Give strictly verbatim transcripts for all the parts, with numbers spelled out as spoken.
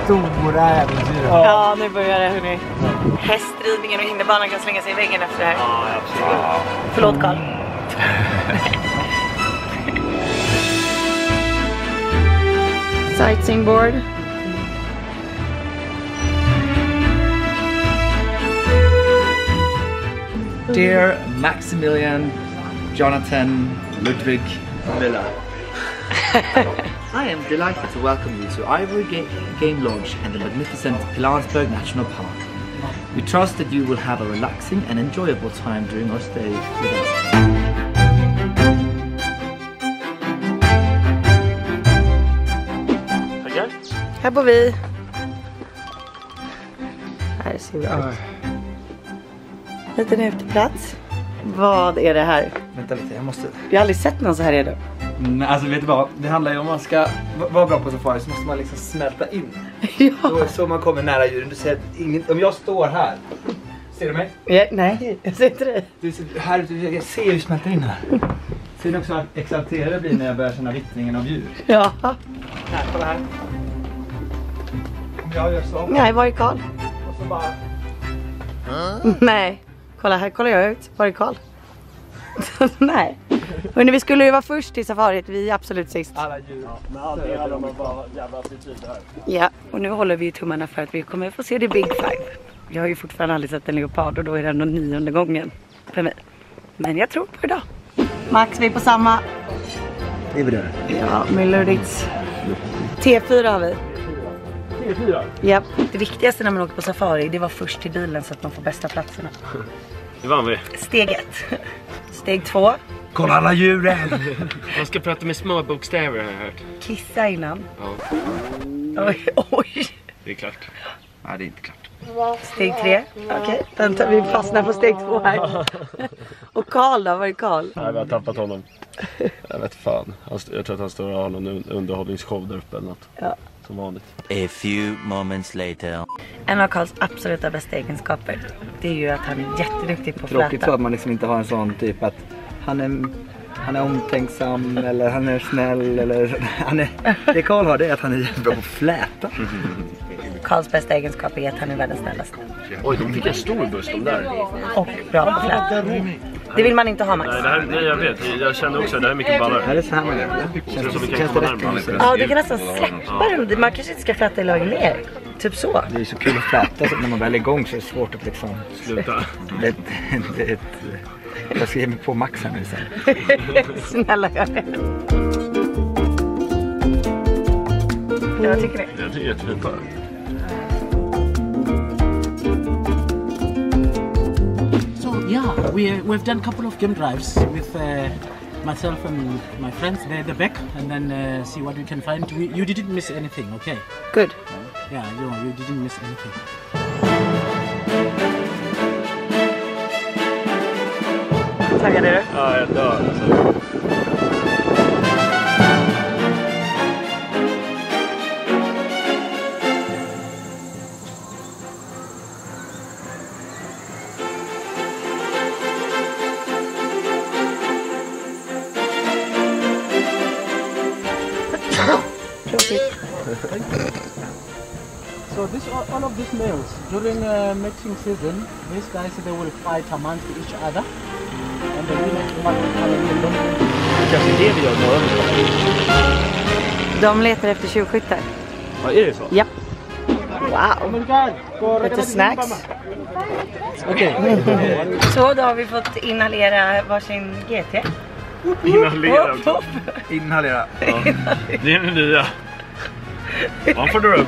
stora äventyr. Ja. ja, nu börjar det, hörni. Hästridningen och hinderbanan kan slänga sig i väggen efter det här. Ja, absolut. Ja. Förlåt, Carl. Sightseeing board. Dear Maximilian, Jonathan, Ludwig, Miller. I am delighted to welcome you to Ivory Ga Game Lodge and the magnificent Pilansberg National Park. We trust that you will have a relaxing and enjoyable time during our stay with us. Tackar. Här bor vi. Här ser vi ut. Liten uteplats. Vad är det här? Vänta lite, jag måste... Jag har aldrig sett någon så här redan. Mm, alltså vet du vad? Det handlar ju om man ska vara bra på safari så måste man liksom smälta in. Ja. Då är så man kommer nära djuren. Du ser ingen... Om jag står här. Ser du mig? Ja, nej, jag ser inte dig. Du ser, här, jag ser hur du smälter in här. Ser ni också att exalterad blir när jag börjar känna vittringen av djur? Ja. Här, kolla här. Om jag gör så. Nej, var är Carl? Och så bara... Nej. Kolla, här kollar jag ut. Var är Carl? Nej. Men vi skulle ju vara först i safarit. Vi är absolut sist. Alla djur. Ja, men allting handlar om att vara jävla attityd här. Ja, och nu håller vi tummarna för att vi kommer få se det Big Five. Jag har ju fortfarande aldrig sett en leopard och då är det ändå nionde gången för mig. Men jag tror på idag. Max, vi är på samma. Det är vi där. Ja, med Ludwigs. T fyra har vi. T fyra? Ja, det viktigaste när man åker på safari, det var först till bilen så att man får bästa platserna. Det vann vi. Steg ett. Steg två. Kolla alla djuren! Man ska prata med små bokstäver har jag hört. Kissa innan. Ja. Oj, oj. Det är klart. Nej, det är inte klart. Steg tre. Okej, okay. Vänta, vi fastnar på steg två här. Och Carl då? Var är Carl? Nej, vi har tappat honom. Jag vet fan. Jag tror att han står och har någon underhållningsshow där uppe eller något. Ja. Som vanligt. A few moments later. En av Carls absoluta bästa egenskaper, det är ju att han är jätteduktig på att fläta. Tråkigt så att man liksom inte har en sån typ att han är, han är omtänksam eller han är snäll eller han är, det Carl har det är att han är jättebra på att fläta. Carls bästa egenskap är att han är världens snällaste. Oj, de fick en stor buss de där. Och bra på att fläta. Det vill man inte ha, Max. Nej, det här, nej jag vet. Jag känner också att det här är mycket ballare. Är det så här man gör? Känns som vi kan Känns det komma rätt närmare. lite? Ja, du kan nästan släppa den. Man kanske inte ska fläta i lager mer. Typ så. Det är så kul att fläta så när man väl är igång så är det svårt att liksom... Sluta. Det, det, det, jag ska ge mig på Max här nu sen. Snälla, gör det. Ja, vad tycker ni? Jag tycker jättefint bara. Yeah, we, we've done a couple of game drives with uh, myself and my friends there at the back, and then uh, see what we can find. We, you didn't miss anything, okay? Good. Yeah, you, you didn't miss anything. Taggad är du? Ja, jag dör alltså. So this all of these males during uh, mating season, these guys they will fight amongst each other, and the winner one will come and win. Kanske det vi gör nu. De letar efter tjuvskyttar. Ja, är det så? Ja. Wow. Lite snacks. Okay. Så då har vi fått inhalera varsin G T. Inhalera. Hopp, hopp. Inhalera. Ja. Det är den nya. One for the road.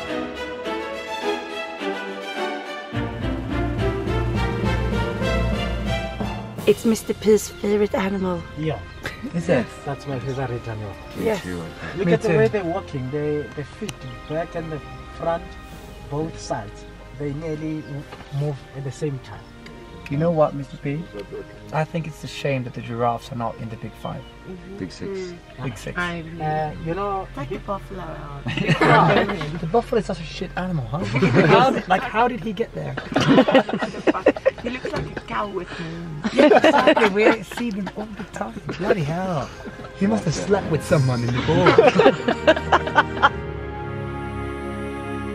It's Mister P's favorite animal. Yeah. Is it? That's my favorite animal. Yes. Look Me at the too. way they're walking. They, the feet, back and the front, both sides. They nearly move at the same time. You know what, Mister P? I think it's a shame that the giraffes are not in the big five. Big six. Big six. Uh, you know, Like a buffalo. The buffalo is such a shit animal, huh? How did, like, how did he get there? He looks like a cow with me. Exactly, we see them all the time. Bloody hell. He must have slept with someone in the boat.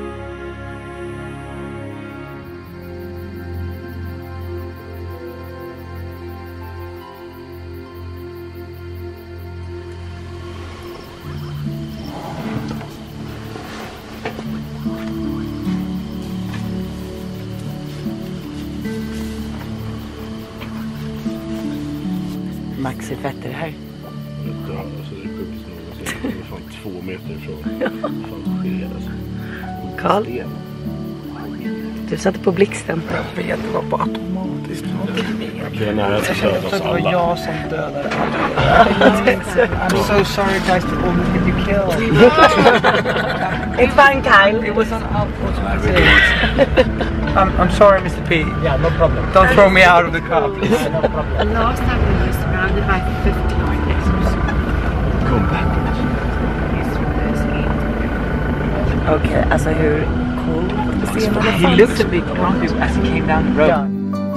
Max är fetter här. Inte, alltså det är puls nog. Det är fan två meter ifrån. Fan sker alltså. Carl, du satte på blixten. Jag vet, det var bara automatiskt. Det är nära att döda oss Det var alla. jag som dödade alla. I'm so sorry guys to almost get you killed. It's fine, Kyle. It was an automatic. I'm, I'm sorry, Mister P. Yeah, no problem. Don't throw me out of the car, please. Yeah, no problem. Last time we used surrounded by fifty items. Come back. Okej, okay, alltså hur cool ser man det? He looked a bit grumpy as he came down the road. Yeah.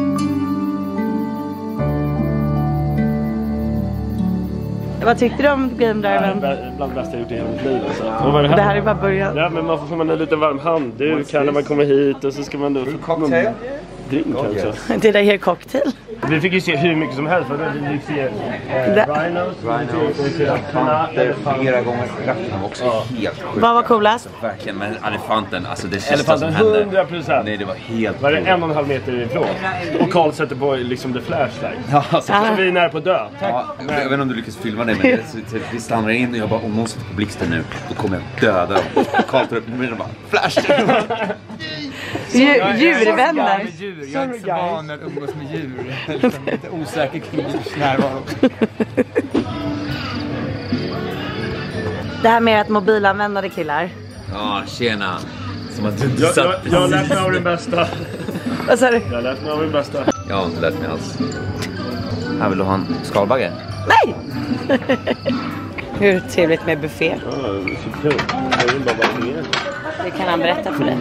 Vad tyckte du om Game Driven? Det är bland det bästa jag gjort i hela mitt liv alltså. Och vad är det här? Det här är bara början. Ja, men man får, får man en liten varm handduk här när man kommer hit och så ska man då... Cocktail? Drink alltså. Det där är cocktail. Vi fick ju se hur mycket som helst för vi fick se eh, Det- rhinos, Rhinos, vi fick se elefanter, flera gånger girafferna var också helt sjuka. Vad var coolast? Verkligen, men elefanten, alltså det sista elefanten som hände. hundra procent. Nej, det var helt Var det sjukt. en och en halv meter ifrån? Och Carl sätter på liksom the flashlight. Ja, alltså, Ah. Vi är nära på att dö. ja, jag vet inte om du lyckas filma det, men det, så, så, vi stannar in och jag bara, om någon sätter på blixten nu, då kommer jag döda dem. Och Carl tar upp min och bara, flash! Dju- Djurvänner. Med djur. Jag är inte så van att umgås med djur. Jag är liksom lite osäker kring djurs närvaro. Det här med att mobilanvändare killar. Ja, tjena. Som att du inte Jag, jag, satt jag har lärt mig av den bästa. Vad sa du? Jag har lärt mig av den bästa. Jag har inte lärt mig alls. Här vill du ha en skalbagge? Nej! Hur trevligt med buffé. Ja, det är så kul. Jag vill bara vara med. Det kan han berätta för dig.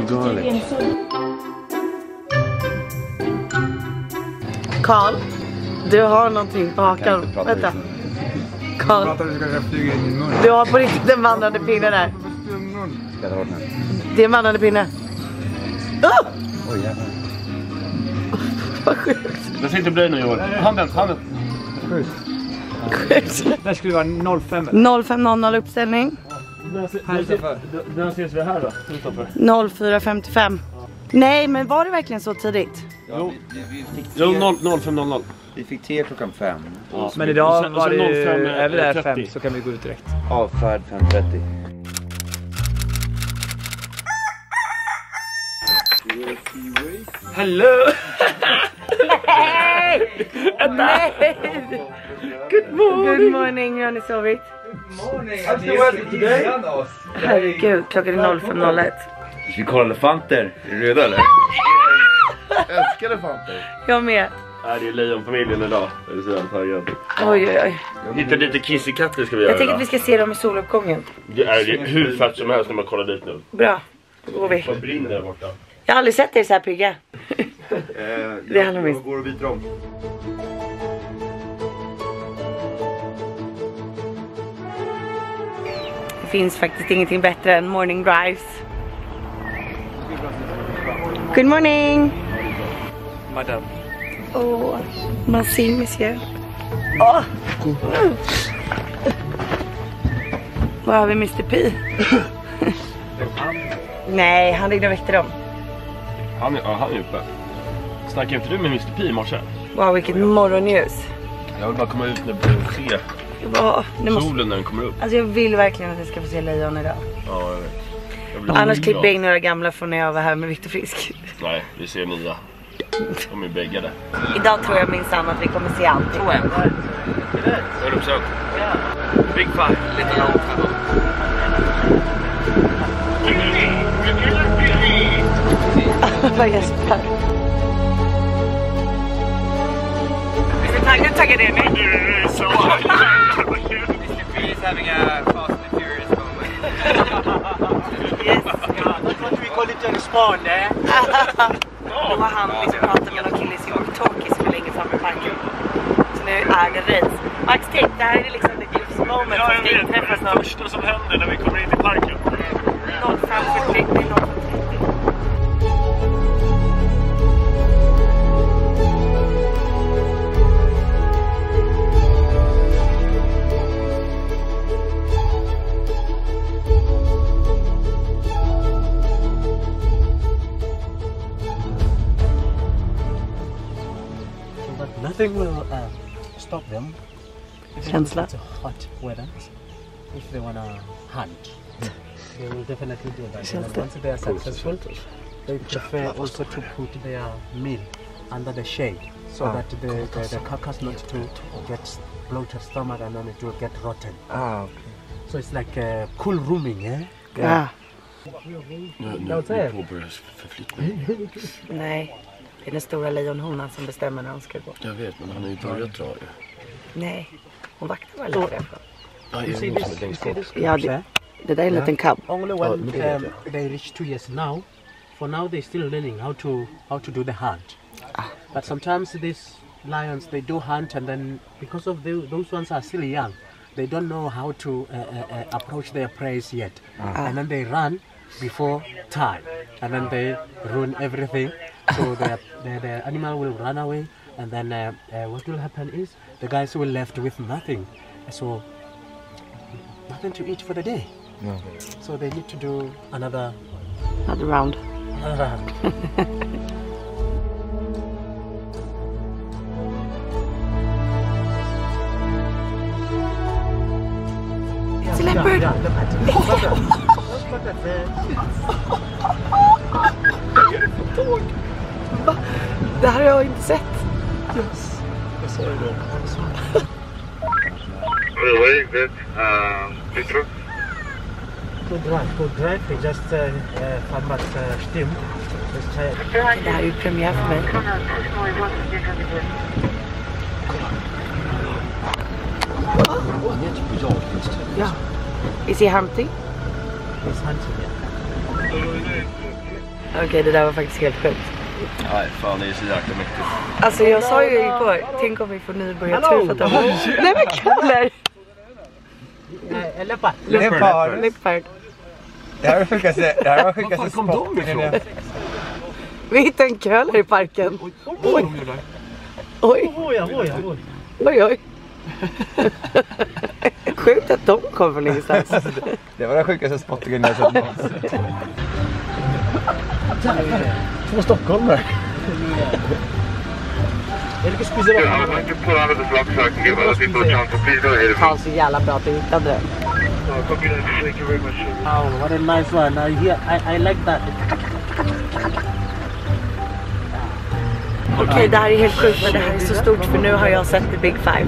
Carl, du har någonting på hakan. Vänta. Carl, att du ska flyga in i min mun. du har på riktigt en vandrande pinne där. Ska jag ta bort den? Det är en vandrande pinne. Oh! Oj, jävlar. Vad sjukt. Jag sitter bredvid nu i år. Handen, handen. Sjukt. Det skulle vara noll fem. noll fem noll noll uppställning. Den ses vi här då, utanför. noll fyra femtiofem. Nej, men var det verkligen så tidigt? Jo, vi fick Jo, noll fem noll noll. Vi fick te klockan fem. Ja. Men idag Och sen- och var sen det ju, noll fem, är vi där trettio. fem så kan vi gå ut direkt. Avfärd fem trettio. Hello! Nej! Good morning! Good morning, har ni sovit? Herregud, klockan är noll fem noll ett. Ska vi kolla elefanter? Är du redo eller? Älskar elefanter. Jag med. Nej, det är lejonfamiljen idag. Jag är så jävla taggad. Oj, oj, oj. Hitta lite kissekatter ska vi göra Jag tänker att idag. vi ska se dem i soluppgången. Det är det hur fett som helst när man kollar dit nu. Bra, då går vi. Vad brinner där borta? Jag har aldrig sett er så här pigga. Det handlar om Jag går och byter om. Det finns faktiskt ingenting bättre än morning drives. Good morning! Madame. Åh, merci monsieur. Åh! Mm. Var har vi mister P? Nej, han ringde och väckte dem. Han är, ja, han är uppe. Snackade inte du med mister P i morse? Wow, vilket morgonljus. Jag vill bara komma ut nu och se Åh, det måste... solen när den kommer upp. Alltså jag vill verkligen att jag ska få se lejon idag. Ja, jag vet. Jag blir Annars så klipper jag glad. in några gamla från när jag var här med Viktor Frisk. Nej, vi ser nya. De är bäggade. Idag tror jag minsann att vi kommer se allt. Tror jag. hundra procent. Big five, lite långt. Vad gäspar. Är du taggad, taggad Emil? Så. He's having a Fast and Furious moment. Yes. That's what we call it in Spain, eh? Då var han liksom pratade med någon kille i sin walkie-talkie för länge fram i parken. Så nu är det race. Max, tänk, det här är liksom the livsmoment Ja, som jag ska vet. Det inträffa är det snart. första som händer när vi kommer in i parken. noll fem fyrtio, noll fem trettio. But nothing will uh, stop them känsla. It's a hot weather. If they wanna hunt, they will definitely do that. And once they are successful, they prefer also to put their meal under the shade so that the, the, the carcass not to get bloated stomach and then it will get rotten. Ah, okay. So it's like a cool rooming, eh? Ja. Nu, nu, nu påbörjar förflyttning. Nej, det är den stora lejonhonan som bestämmer när hon ska gå. Jag vet, men han har ju börjat dra ju. Nej, hon vaktar bara lite därifrån. Ja, You är see det någon som är this? You längst see bort? this? Ja, det, det där är en liten cub. Only Oh, when look at um, they reach two years now. For now, they're still learning how to how to do the hunt. But sometimes these lions they do hunt, and then because of the, those ones are still young, they don't know how to uh, uh, uh, approach their prey yet, and then they run before time, and then they ruin everything. So the, the the animal will run away, and then uh, uh, what will happen is the guys will left with nothing, so nothing to eat for the day. So they need to do another Another round. another round. It's a leopard! Yeah, Det här har jag inte sett. Jag sa ju det. Really good, um, Petro. good drive, good drive. They just uh, uh, farmat uh, steam. Just try. Det här är ju premiär för mig. Han är typ jag just nu. Ja. Is he hunting? It's hunting. Yeah. Okej, det där var faktiskt helt sjukt. Nej, fan det är så jäkla mäktigt. Alltså jag sa ju igår, tänk om vi får nybörjartur för att de... Nej men Kaller! Uh, leopard. Leopard. Leopard. Det här var sjukaste, det här var sjukaste Var fan kom de spotten ifrån? i det. Vi hittade en köler i parken. Oj, oj, oj. Oj, oj, oj, oj. Oj oj. Sjukt att de kom från ingenstans. Det var den sjukaste spottingen jag sett någonsin. Två stockholmare. Är det speciellt? I'm going to pull out of this lock so I can give other people a chance to please go ahead of me. Fan så jävla bra att du hittade den. Uh, copy that. Thank you very much. Oh, what a nice one. I hear, I, I like that. Okej, det här är helt sjukt men det här är så stort för nu har jag sett The Big Five.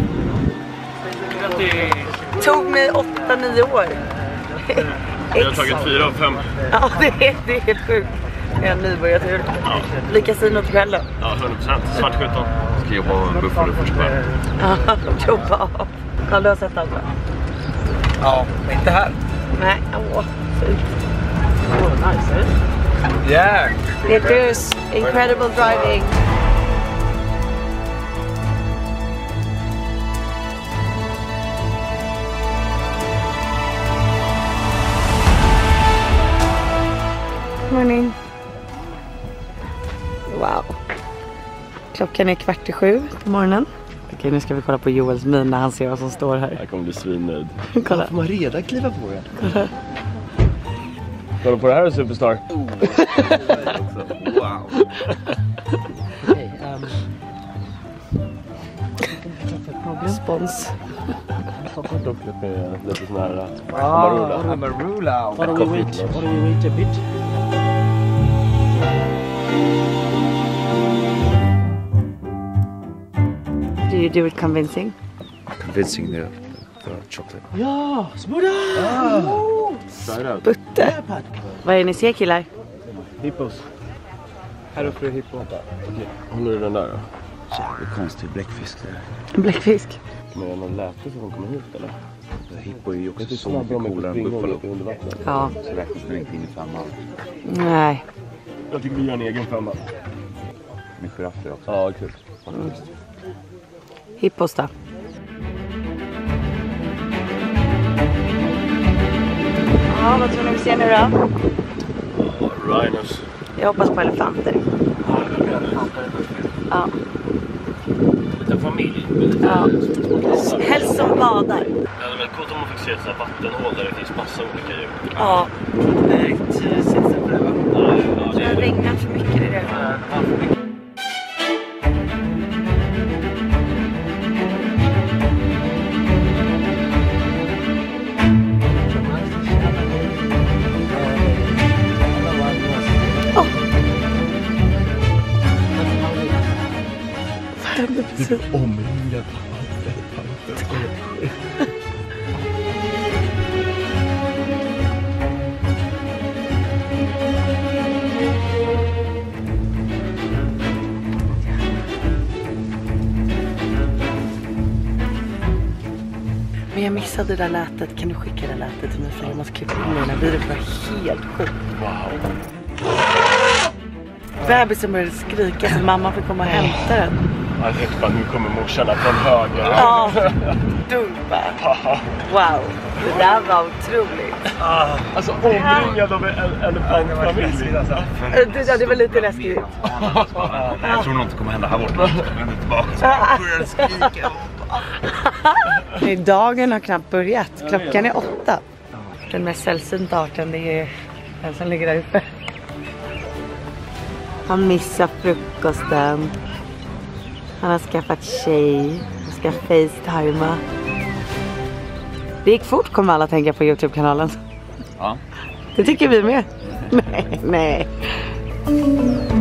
Tog mig åtta nio år. Jag har tagit fyra av fem. Ja, det är, det är helt sjukt. Det är en nybörjartur. Ja, Blir kasinot själv då? ja hundra procent. Svart sjutton. Ska jobba med Buffalo först bara. Ja, jobba av. Karl, du har sett allt va? Ja, inte här. Nej, åh, fint. Oh, nice, eh? Yeah. Petrus, incredible driving. Morning. Wow. Klockan är kvart i sju på morgonen. Okej, nu ska vi kolla på Joels min när han ser vad som står här. Jag kommer bli svinnöjd. Kolla. Får man redan kliva på igen? Kolla. Kolla på det här, Superstar. Wow. Hey, um, Spons. Dock lite, lite sån här Ah, Amarula. Amarula. why don't we wait? Why don't we wait a bit? Do you do it convincing? Convincing the, the chocolate. Yeah, smoother. Try it out. Butte. Vad är det ni ser killar? Hippos. Här uppe är hippo. Okej, håller du den där då? Jävligt konstig bläckfisk det där. Bläckfisk. Men jag har någon läte så de kommer hit eller? Hippo är ju också så Snabb mycket om jag coolare kan än springa Buffalo. lite under vattnet. Ja. Så räknas den inte in i femman. Nej. Jag tycker vi gör en egen femma. Med giraffer också. Ja, kul. Faktiskt. Hippos då? Ja, vad tror ni vi ser nu då? Rhinos. Jag hoppas på elefanter. Ja. Lite familj. Lite Ja. små krossar. Helst som badar. Det hade varit coolt om man fick se ett sånt här vattenhål där det finns massa olika djur. Ja. Direkt sitsen för det va? Ja, ja, Det har regnat för mycket i det. Vi blir omringade av elefanter. Men jag missade det där lätet. Kan du skicka det lätet till mig för jag måste klippa in mina videor. Det var helt sjukt. Wow. Bebisen började skrika så mamma fick komma och hämta den. Jag tänkte bara, nu kommer morsarna från höger. Ja, dumpa. Wow, det där var otroligt. Alltså omringad av en elefantfamilj. Det, ja, det var lite läskigt. Jag tror nog inte kommer hända här borta. Men det tillbaka. Börjar skrika. Nej, dagen har knappt börjat. Klockan är åtta. Den mest sällsynta arten, det är den som ligger där uppe. Han missar frukosten. Han har skaffat tjej. Han ska facetima. Det gick fort, kommer alla tänka på YouTube-kanalen. Ja. Det tycker vi med. Nej, nej.